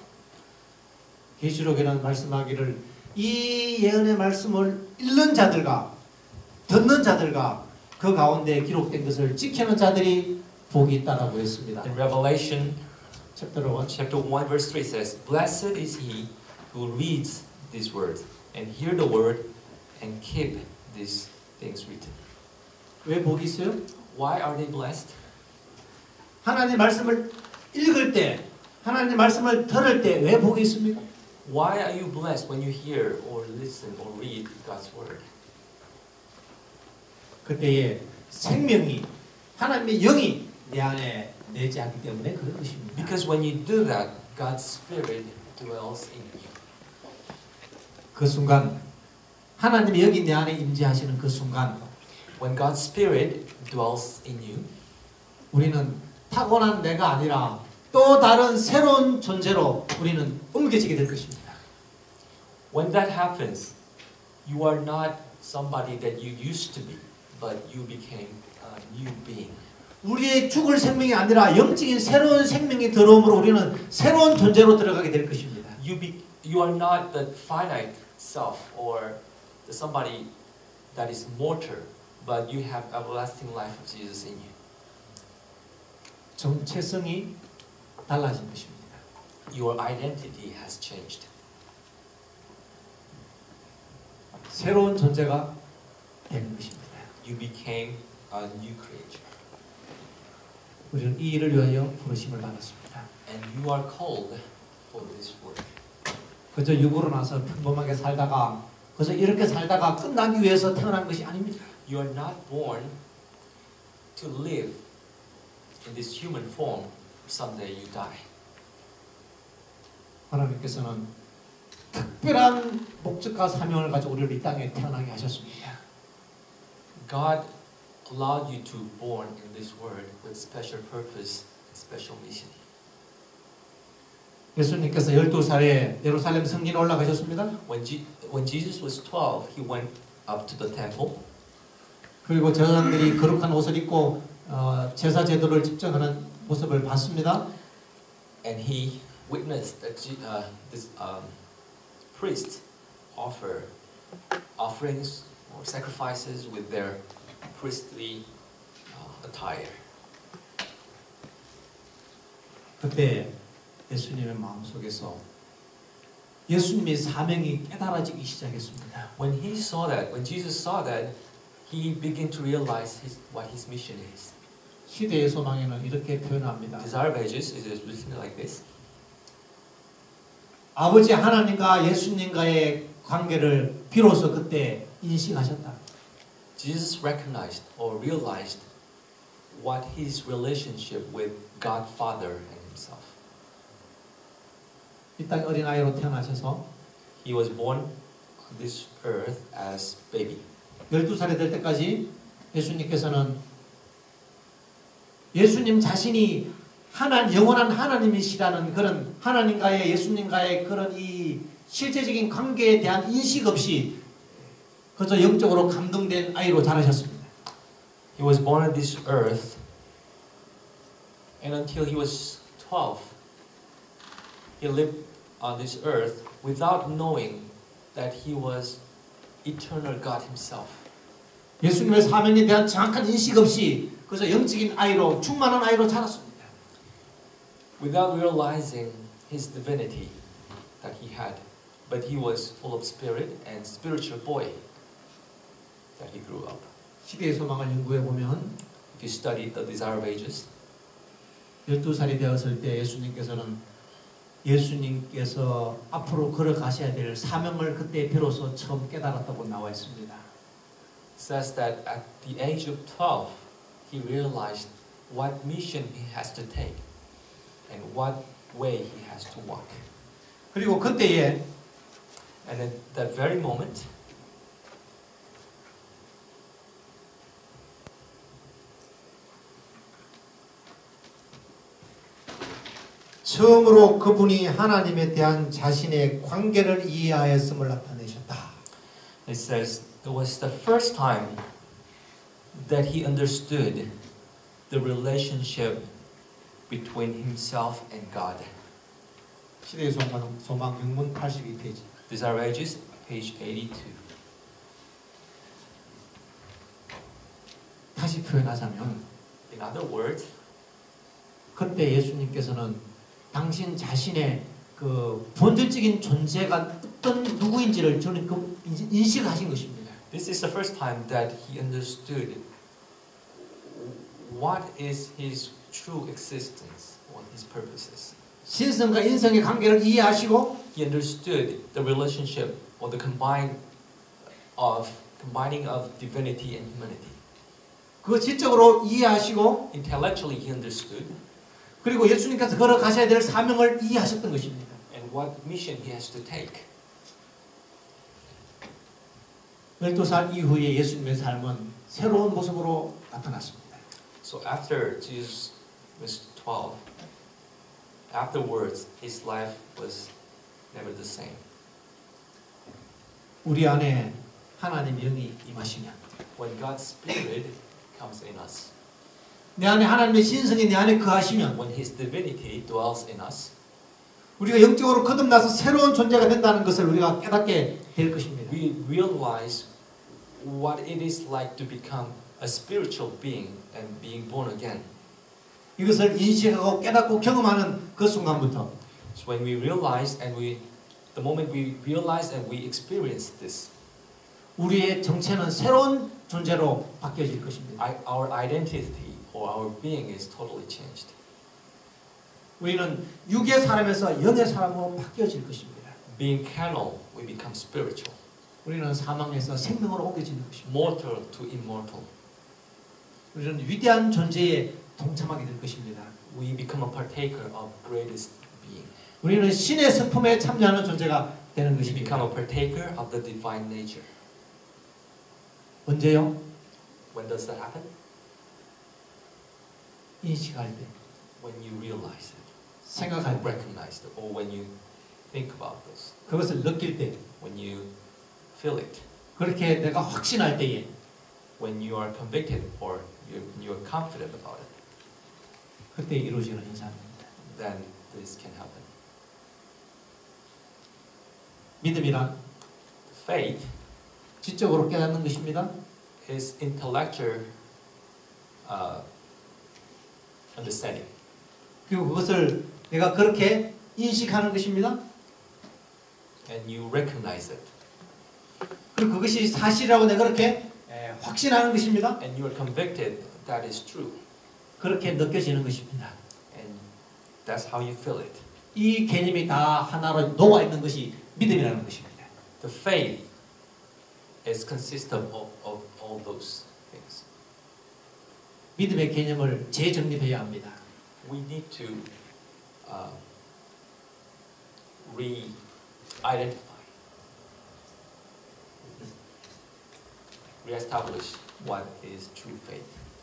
계시록에는 말씀하기를 이 예언의 말씀을 읽는 자들과 듣는 자들과 그 가운데 기록된 것을 지키는 자들이 복이 있다라고 했습니다. In Revelation chapter one. chapter one verse three says, "Blessed is he who reads these words and hear the word and keep these things written." 왜 복이 있어요? Why are they blessed? 하나님 말씀을 읽을 때, 하나님 말씀을 들을 때 왜 복이 있습니까? Why are you blessed when you hear or listen or read God's word? 그때에 생명이 하나님의 영이 내 안에 내재하기 때문에 그런 것입니다. Because when you do that, God's spirit dwells in you. 그 순간 하나님의 영이 내 안에 임재하시는 그 순간 When God's spirit dwells in you, 우리는 타고난 내가 아니라 또 다른 새로운 존재로 우리는 옮겨지게 될 것입니다. when that happens, you are not somebody that you used to be, but you became a new being. 우리의 죽을 생명이 아니라 영적인 새로운 생명이 들어옴으로 우리는 새로운 존재로 들어가게 될 것입니다. You be, you are not the finite self or the somebody that is mortal, but you have everlasting life of Jesus in you. 정체성이 달라진 것입니다. Your identity has changed. 새로운 존재가 되는 것입니다. You became a new creature. 우리는 이 일을 위하여 부르심을 받았습니다. And you are called for this work. 그저 육으로 나서 평범하게 살다가 그저 이렇게 살다가 끝나기 위해서 태어난 것이 아닙니다. You are not born to live in this human form. Someday you die. 하나님께서는 특별한 목적과 사명을 가지고 우리를 이 땅에 태어나게 하셨습니다. God allowed you to born in this world with special purpose, special mission. 예수님께서 열두 살에 예루살렘 성전에 올라가셨습니다. When, G, when Jesus was twelve, he went up to the temple. 그리고 제사장들이 거룩한 옷을 입고 어, 제사 제도를 집정하는 모습을 봤습니다. And he witnessed that G, uh, this um, priest offer offerings or sacrifices with their priestly uh, attire. 그때 예수님의 마음속에서 예수님의 사명이 깨달아지기 시작했습니다. When he saw that, when Jesus saw that, he began to realize his, what his mission is. 시대의 소망에는 이렇게 표현합니다. Desire of Ages is written like this. 아버지 하나님과 예수님과의 관계를 비로소 그때 인식하셨다. Jesus recognized or realized what his relationship with God Father and himself. 이 땅에 어린아이로 태어나셔서 He was born on this earth as baby. 열두 살이 될 때까지 예수님께서는 예수님 자신이 하나님, 영원한 하나님이시라는 그런 하나님과의 예수님과의 그런 이 실제적인 관계에 대한 인식 없이 그저 영적으로 감동된 아이로 자라셨습니다. He was born on this earth, and until he was twelve, he lived on this earth without knowing that he was eternal God himself. 예수님의 사명에 대한 정확한 인식 없이 그저 영적인 아이로 충만한 아이로 자랐습니다. Without realizing his divinity that he had, but he was full of spirit and spiritual boy that he grew up. 시대의 소망을 연구해 보면 If you study the Desire of Ages, 열두 살이 되었을 때 예수님께서는 예수님께서 앞으로 걸어가셔야 될 사명을 그때 비로소 처음 깨달았다고 나와 있습니다. says that at the age of twelve, he realized what mission he has to take and what way he has to walk. 그리고 그때에 And at that very moment, 처음으로 그분이 하나님에 대한 자신의 관계를 이해하였음을 나타내셨다. it says it was the first time that he understood the relationship between himself and God. 시대의 소망, 소망 영문 팔십이 페이지. Desire of Ages, page eighty-two. 다시 표현하자면 In other words, 그때 예수님께서는 당신 자신의 그 본질적인 존재가 어떤 누구인지를 저는 그 인식하신 것입니다. this is the first time that he understood what is his true existence, what his purpose is. 신성과 인성의 관계를 이해하시고 He understood the relationship or the combine of combining of divinity and humanity. 그 지적으로 이해하시고 Intellectually, he understood, 그리고 예수님께서 걸어가셔야 될 사명을 이해하셨던 것입니다. and what mission he has to take. 열두 살 이후에 예수님의 삶은 새로운 모습으로 나타났습니다. So after Jesus was twelve, afterwards his life was never the same. 우리 안에 하나님 영이 임하시면 When God's Spirit comes in us, 내 안에 하나님의 신성이 내 안에 거하시면 when His divinity dwells in us, 우리가 영적으로 거듭나서 새로운 존재가 된다는 것을 우리가 깨닫게 될 것입니다. we realize what it is like to become a spiritual being and being born again. 이것을 인식하고 깨닫고 경험하는 그 순간부터 So when we realize and we, the moment we realize and we experience this, 우리의 정체는 새로운 존재로 바뀌어질 것입니다. I, our identity or our being is totally changed. 우리는 육의 사람에서 영의 사람으로 바뀌어질 것입니다. Being carnal, we become spiritual. 우리는 사망에서 생명으로 옮겨지는 것입니다. Mortal to immortal. 우리는 위대한 존재에 동참하게 될 것입니다. We become a partaker of greatest being. 우리는 신의 성품에 참여하는 존재가 되는 We become 것입니다. a partaker of the divine nature. 언제요? When does that happen? 인식할 때, When you realize it, 생각할 때, recognize it, or when you think about this, 그것을 느낄 때, when you feel it, 그렇게 내가 확신할 때에 when you are convicted or you, you are confident about it, 그때 이루어지는 현상입니다. then this can happen. 믿음이란 Faith 지적으로 깨닫는 것입니다. is intellectual uh, understanding. 그리고 그것을 내가 그렇게 인식하는 것입니다. And you recognize it. 그리고 그것이 사실이라고 내가 그렇게 에, 확신하는 것입니다. And you are convicted that is true. 그렇게 느껴지는 것입니다. And that's how you feel it. 이 개념이 다 하나로 녹아 있는 것이 믿음이라는 것입니다. The faith is consist of, of, of all those things. 믿음의 개념을 재정립해야 합니다. We need to uh, re-identify, re-establish what is true faith.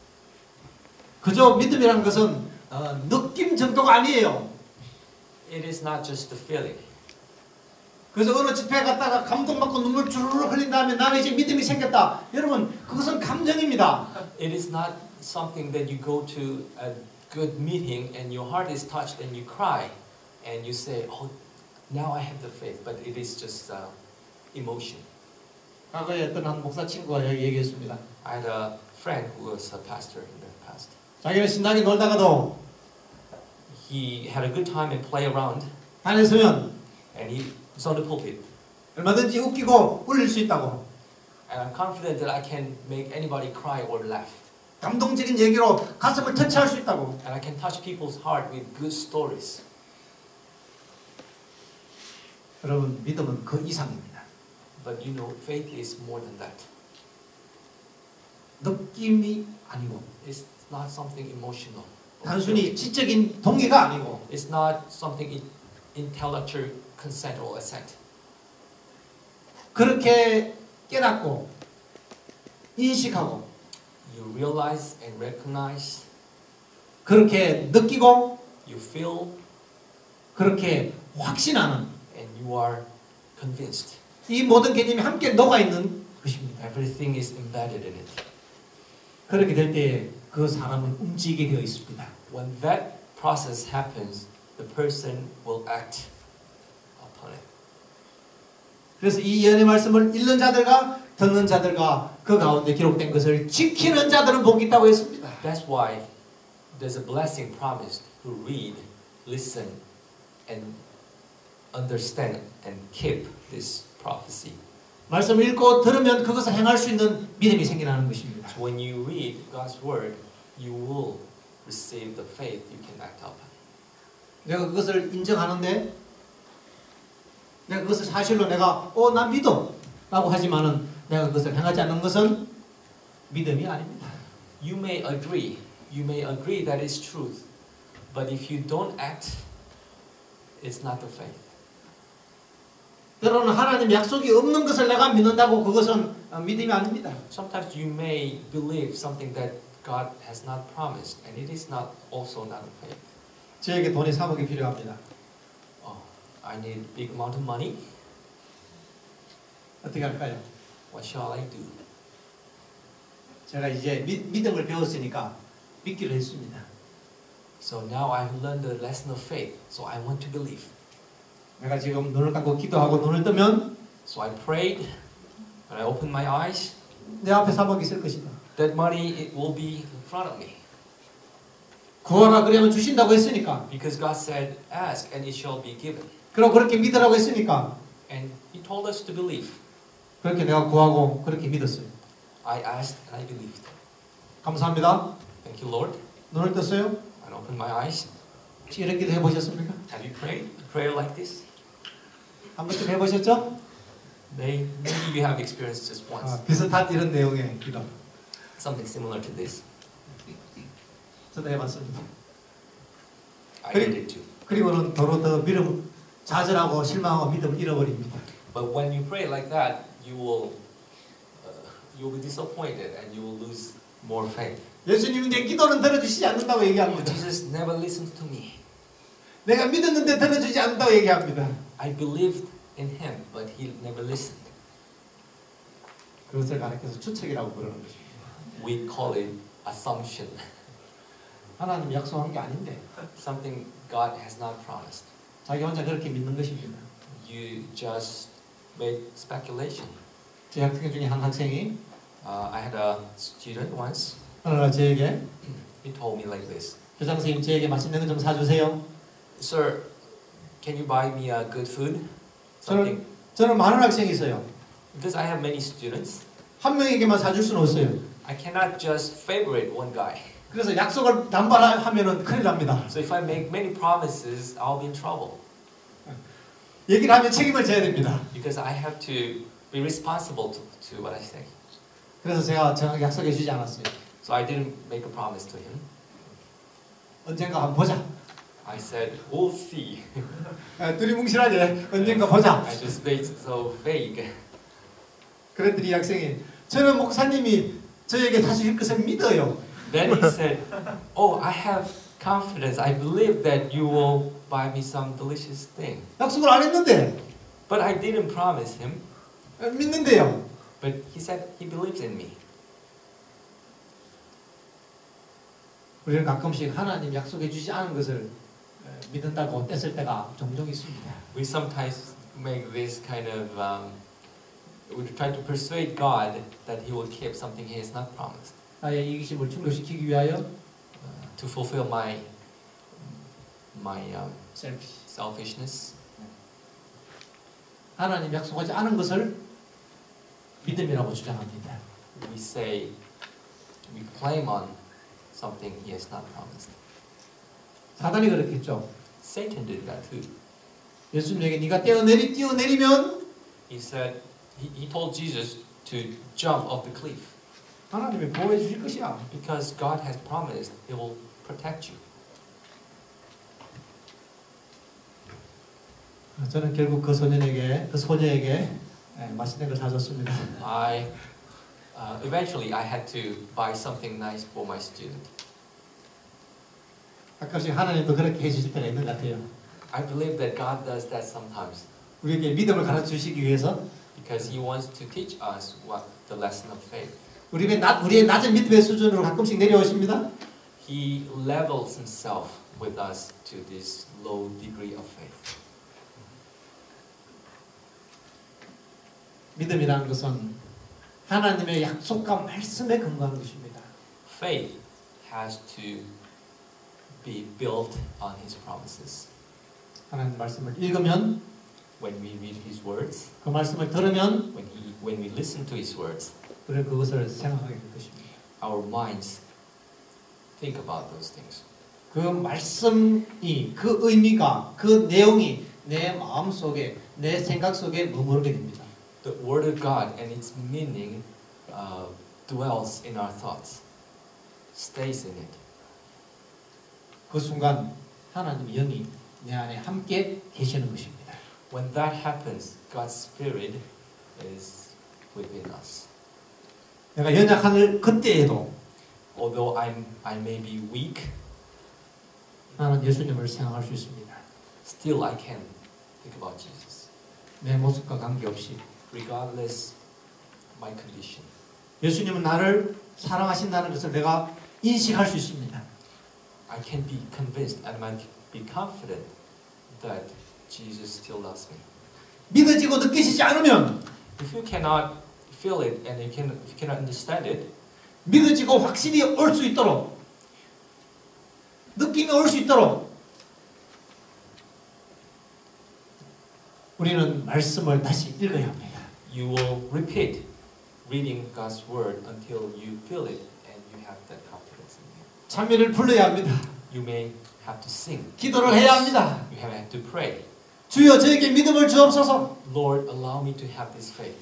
그저 믿음이라는 것은 어, 느낌 정도가 아니에요. It is not just the feeling. 그래서 어느 집회 갔다가 감동받고 눈물 주르륵 흘린 다음에 나는 이제 믿음이 생겼다. 여러분 그것은 감정입니다. It is not something that you go to a good meeting and your heart is touched and you cry and you say, oh, now I have the faith. But it is just uh, emotion. 과거에 어떤 한 목사 친구가 여기 얘기했습니다. I had a friend who was a pastor in the past. 자기는 신나게 놀다가도 He had a good time and play around 안에 서면 and he was on the pulpit. 얼마든지 웃기고 울릴 수 있다고. And I'm confident that I can make anybody cry or laugh. 감동적인 얘기로 가슴을 터치할 수 있다고. And I can touch people's heart with good stories. 여러분 믿음은 그 이상입니다. But you know, faith is more than that. 느낌이 아니고 It's not something emotional. 단순히 지적인 동의가 아니고 It's not something in, intellectual consent or assent. 그렇게 깨닫고 인식하고 You realize and recognize, 그렇게 느끼고 you feel, 그렇게 확신하는 and you are convinced. 이 모든 개념이 함께 녹아 있는 것입니다. Everything is embedded in it. 그렇게 될 때 그 사람은 움직이게 되어 있습니다. When that process happens, the person will act upon it. 그래서 이 예언의 말씀을 읽는 자들과 듣는 자들과 그 가운데 기록된 것을 지키는 자들은 복이 있다고 했습니다. That's why there's a blessing promised who read, listen, and understand and keep this prophecy. 말씀을 읽고 들으면 그것을 행할 수 있는 믿음이 생겨나는 것입니다. So when you read God's word, you will receive the faith you can act upon. 내가 그것을 인정하는데 내가 그것을 사실로 내가 어, 나 믿어 라고 하지만은 내가 그것을 행하지 않는 것은 믿음이 아닙니다. You may agree, you may agree that it's truth, but if you don't act, it's not the faith. 때로는 하나님 약속이 없는 것을 내가 믿는다고 그것은 믿음이 아닙니다. Sometimes you may believe something that God has not promised, and it is not also not a faith. 저에게 돈이 삼억이 필요합니다. Oh, I need a big amount of money. 어떻게 할까요? What shall I do? 제가 이제 미, 믿음을 배웠으니까 믿기로 했습니다. So now I've learned the lesson of faith, so I want to believe. 내가 지금 눈을 감고 기도하고 눈을 뜨면 So I prayed, when I opened my eyes, 내 앞에 삼억이 있을 것이다. that money it will be in front of me. 구하라 그러면 주신다고 했으니까. Because God said, ask and it shall be given. 그리고 그렇게 믿으라고 했으니까. And He told us to believe. 그렇게 내가 구하고 그렇게 믿었어요. I asked and I believed. 감사합니다. Thank you, Lord. 눈을 떴어요? And opened my eyes. 혹시 이런 기도 해보셨습니까? Have you prayed a prayer like this? 한 번쯤 해보셨죠? May, maybe you have experienced just once. 아, 비슷한 이런 내용의 기도. Something similar to this. 저도 해봤습니다. I 그리- did it too. 그리고는 도로 더 믿음 좌절하고 실망하고 믿음을 잃어버립니다. But when you pray like that, you will uh, you will be disappointed and you will lose more faith. 예수님이 내 기도는 들어주시지 않는다고 얘기합니다. Jesus never listens to me. 내가 믿었는데 들어주지 않는다고 얘기합니다. I believed in Him, but He never listened. 그것을 가르쳐서 추측이라고 부르는 것입니다. We call it assumption. 하나님 약속한 게 아닌데 Something God has not promised. 자기 혼자 그렇게 믿는 것입니다. You just made speculation. 제 학생 중에 한 학생이 Uh, I had a student once. 어느 날 저에게 He told me like this. 교장 선생님 저에게 맛있는 거 좀 사주세요. Sir, can you buy me a good food? Something. 저는 많은 학생이 있어요. Because I have many students, 한 명에게만 사줄 수는 없어요. I cannot just favorite one guy. 그래서 약속을 남발하면은 큰일 납니다. So if I make many promises, I'll be in trouble. 얘기를 하면 책임을 져야 됩니다. Because I have to be responsible to, to what I say. 그래서 제가 정확히 약속해 주지 않았어요. So I didn't make a promise to him. 언젠가 한번 보자. I said, we'll see. 두리뭉실하게 언젠가 보자. I just made it so vague. 그랬더니 이 학생이 저는 목사님이 저에게 사주실 것을 믿어요. Then he said, oh, I have confidence. I believe that you will buy me some delicious thing. 약속을 안 했는데 But I didn't promise him. 믿는데요. But he said he believes in me. 우리는 가끔씩 하나님 약속해 주지 않은 것을 믿는다고 떼쓸 때가 종종 있습니다. We sometimes make this kind of, um, we try to persuade God that He will keep something He has not promised. 나의 이기심을 충족시키기 위하여 Uh, to fulfill my, my um, selfish. selfishness. 하나님 약속하지 않은 것을 믿음이라고 주장합니다. We say, we claim on something He has not promised. 사단이 그렇겠죠. Satan did that too. 예수님에게 네가 뛰어내리 뛰어내리면 He said, he, he told Jesus to jump off the cliff 하나님이 보호해 주실 것이야. because God has promised He will protect you. 저는 결국 그 소년에게 그 소녀에게 맛있는 걸 사줬습니다. I uh, eventually I had to buy something nice for my student. 가끔씩 하나님도 그렇게 해주실 때가 있는 것 같아요. I believe that God does that sometimes 우리에게 믿음을 가르쳐 주시기 위해서 because He wants to teach us what the lesson of faith. 우리의 낮 우리의 낮은 믿음의 수준으로 가끔씩 내려오십니다. He levels Himself with us to this low degree of faith. 믿음이라는 것은 하나님의 약속과 말씀에 근거하는 것입니다. Faith has to be built on His promises. 하나님 말씀을 읽으면, When we read His words, 그 말씀을 들으면 when He, when we listen to His words, 우리는 그것을 생각하게 될 것입니다. our minds think about those things. 그 말씀이, 그 의미가, 그 내용이 내 마음 속에, 내 생각 속에 머무르게 됩니다. The Word of God and its meaning uh, dwells in our thoughts, stays in it. 그 순간 하나님의 영이 내 안에 함께 계시는 것입니다. When that happens, God's Spirit is within us. 내가 연약한 그때에도 Although I'm, I may be weak, 나는 예수님을 생각할 수 있습니다. still I can think about Jesus, 내 모습과 관계없이. regardless my condition. 예수님은 나를 사랑하신다는 것을 내가 인식할 수 있습니다. I can be convinced and I can be confident that Jesus still loves me. 믿어지고 느끼시지 않으면, If you cannot feel it and you, can, if you cannot understand it, 믿어지고 확신이 올 수 있도록, 느낌이 올 수 있도록 우리는 말씀을 다시 읽어야 합니다. you will repeat reading God's word until you feel it and you have that confidence in it. 찬미를 불러야 합니다. You may have to sing. 기도를 해야 합니다. You have to pray. 주여 저에게 믿음을 주옵소서. Lord, allow me to have this faith.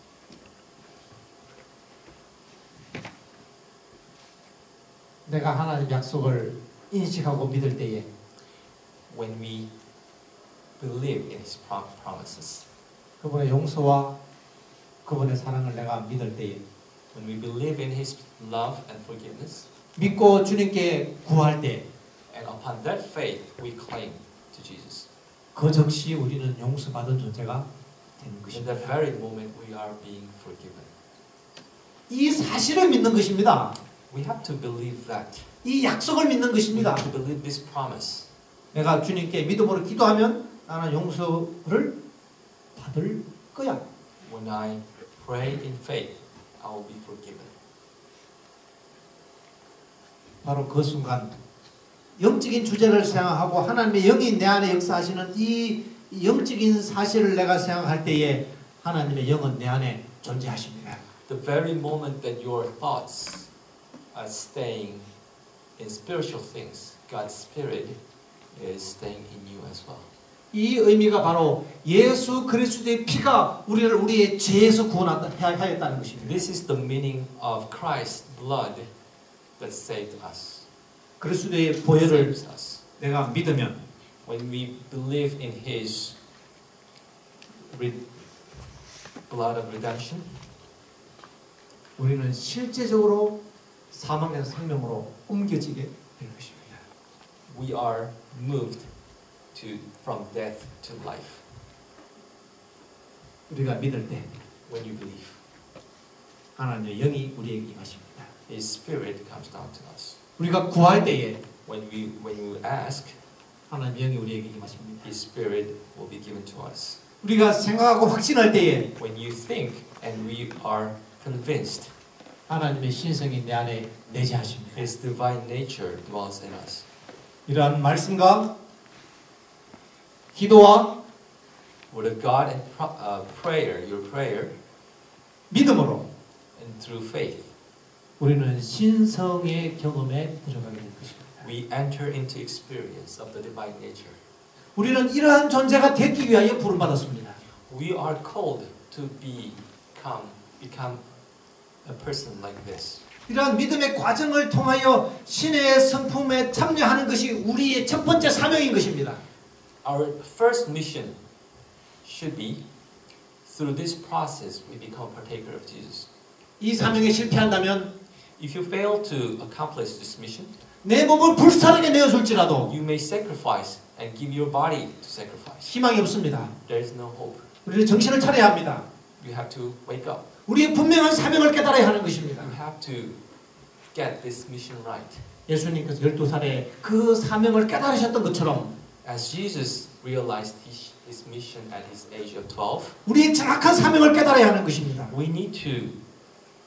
내가 하나님 약속을 인식하고 믿을 때에 When we believe in His prom- promises, 그분의 용서와 그분의 사랑을 내가 믿을 때에 when we believe in His love and forgiveness, 믿고 주님께 구할 때 and upon that faith we cling to Jesus. 그 즉시 우리는 용서받은 존재가 되는 In 것입니다. that very moment we are being forgiven. 이 사실을 믿는 것입니다. We have to believe that. 이 약속을 믿는 We 것입니다. have to believe this promise. 내가 주님께 믿음으로 기도하면 나는 용서를 받을 거야. When I pray in faith, I will be forgiven. 바로 그 순간 영적인 주제를 생각하고 하나님의 영이 내 안에 역사하시는 이 영적인 사실을 내가 생각할 때에 하나님의 영은 내 안에 존재하십니다. The very moment that your thoughts are staying in spiritual things, God's Spirit is staying in you as well. 이 의미가 바로 예수 그리스도의 피가 우리를 우리의 죄에서 구원하였다는 것입니다. This is the meaning of Christ's blood that saved us. 그리스도의 보혈을 Saves us. 내가 믿으면 When we believe in His re- blood of redemption, 우리는 실제적으로 사망에서 생명으로 옮겨지게 될 것입니다. we are moved to from death to life. 우리가 믿을 때 When you believe, 하나님의 영이 우리에게 임하십니다. His Spirit comes down to us. 우리가 구할 때에 When we when we ask, 하나님의 영이 우리에게 임하십니다. His Spirit will be given to us. 우리가 생각하고 확신할 때에 When you think and we are convinced, 하나님의 신성이 내 안에 내재하십니다. His divine nature dwells in us. 이러한 말씀과 기도와 Word of God and pro- uh, prayer, your prayer, 믿음으로 and through faith, 우리는 신성의 경험에 들어가게 될 것입니다. we enter into experience of the divine nature. 우리는 이러한 존재가 되기 위하여 부름받았습니다. We are called to become become a person like this. 이러한 믿음의 과정을 통하여 신의 성품에 참여하는 것이 우리의 첫 번째 사명인 것입니다. Our first mission should be through this process we become partaker of Jesus. 이 사명에 실패한다면 If you fail to accomplish this mission, 내 몸을 불사르게 내어줄지라도 you may sacrifice and give your body to sacrifice. 희망이 없습니다. There is no hope. 우리는 정신을 차려야 합니다. You have to wake up. 우리의 분명한 사명을 깨달아야 하는 것입니다. You have to get this mission right. 예수님께서 열두 살에 그 사명을 깨달으셨던 것처럼 As Jesus realized his, his mission at his age of twelve, 우리의 정확한 사명을 깨달아야 하는 것입니다. we need to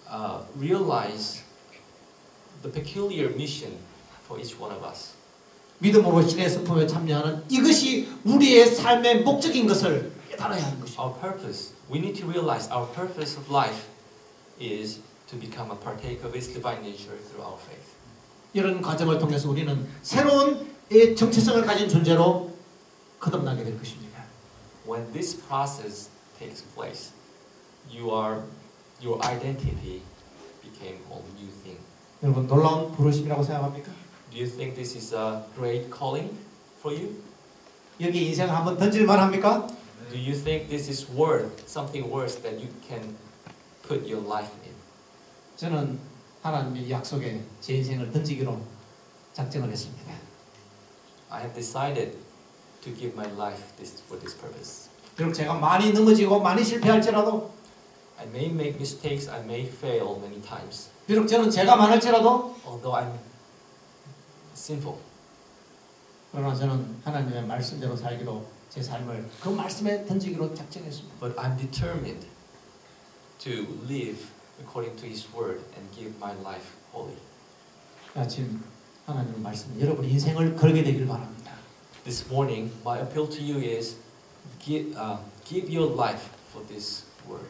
uh, realize the peculiar mission for each one of us. 믿음으로 신의 성품에 참여하는 이것이 우리의 삶의 목적인 것을 깨달아야 하는 것입니다. Our purpose, we need to realize our purpose of life is to become a partaker of His divine nature through our faith. 이런 과정을 통해서 우리는 새로운 정체성을 가진 존재로 거듭나게 될 것입니다. When this process takes place, you are, your identity became a new thing. 여러분 놀라운 부르심이라고 생각합니까? Do you think this is a great calling for you? 여기 인생을 한번 던질만 합니까? Do you think this is worth something worse that you can put your life in? 저는 하나님의 약속에 제 인생을 던지기로 작정을 했습니다. I have decided to give my life this, for this purpose. 비록 제가 많이 넘어지고 많이 실패할지라도 I may make mistakes, I may fail many times. 비록 저는 죄가 많을지라도 Although I'm sinful, 그러나 저는 하나님의 말씀대로 살기로 제 삶을 그 말씀에 던지기로 작정했습니다. but I'm determined to live according to His word and give my life wholly. 아침 하나님의 말씀 여러분 인생을 걸게 되길 바랍니다. This morning, my appeal to you is give, uh, give your life for this word.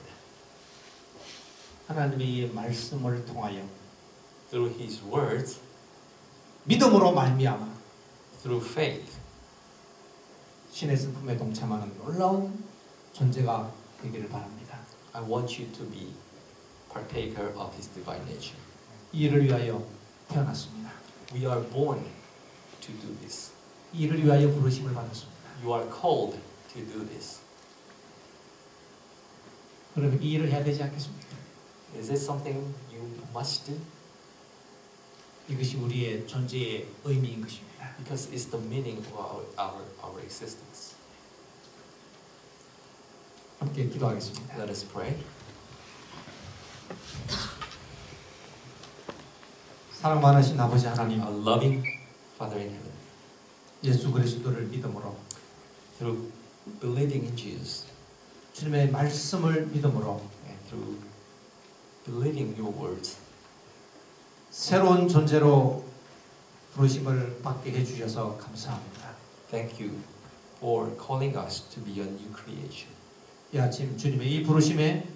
하나님의 이 말씀을 통하여 Through His words, 믿음으로 말미암아 through faith, 신의 성품에 동참하는 놀라운 존재가 되기를 바랍니다. I want you to be partaker of His divine nature. 이 일을 위하여 태어났습니다. We are born to do this. 이 일을 위하여 부르심을 받았습니다. You are called to do this. 그러면 이 일을 해야 되지 않겠습니까? Is it something you must do? 이것이 우리의 존재의 의미인 것입니다. Because it's the meaning of our, our, our existence. 함께 기도하겠습니다. Let us pray. 사랑 많으신 아버지 하나님, Our loving Father in heaven, 예수 그리스도를 믿음으로 through believing in Jesus 주님의 말씀을 믿음으로 and through believing your words, 새로운 존재로 부르심을 받게 해주셔서 감사합니다. thank you for calling us to be a new creation. 이 아침 주님의 이 부르심에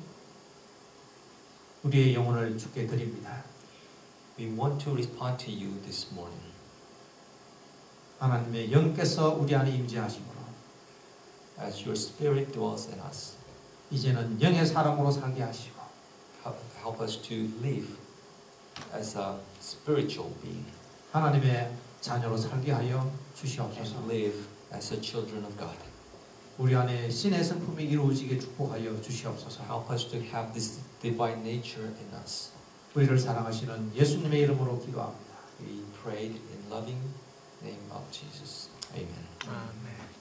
우리의 영혼을 주께 드립니다. We want to respond to you this morning. 하나님의 영께서 우리 안에 임재하심으로 As your Spirit dwells in us, 이제는 영의 사람으로 살게 하시고 help, help us to live as a spiritual being 하나님의 자녀로 살게 하여 and 주시옵소서. live as a children of God. 우리 안에 신의 성품이 이루어지게 축복하여 주시옵소서. Help us to have this divine nature in us. 우리를 사랑하시는 예수님의 이름으로 기도합니다. We prayed in loving name of Jesus. Amen. 아멘.